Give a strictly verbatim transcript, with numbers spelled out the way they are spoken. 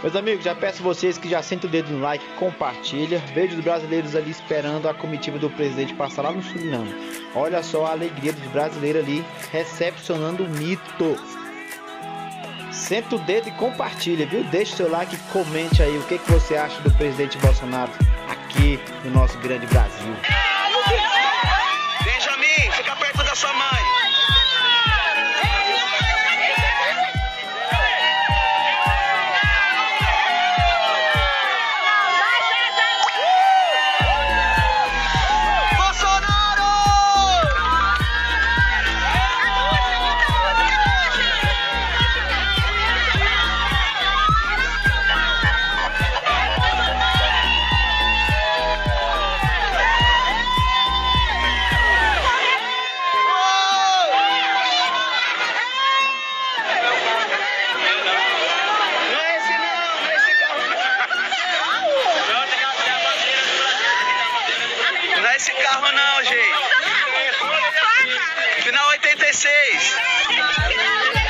Meus amigos, já peço vocês que já sentem o dedo no like, compartilha. Vejo os brasileiros ali esperando a comitiva do presidente passar lá no Suriname. Olha só a alegria dos brasileiros ali recepcionando o mito. Senta o dedo e compartilha, viu? Deixe seu like e comente aí o que, que você acha do presidente Bolsonaro aqui no nosso grande Brasil. Benjamin, fica perto da sua mãe. Esse carro não, gente. Final oitenta e seis.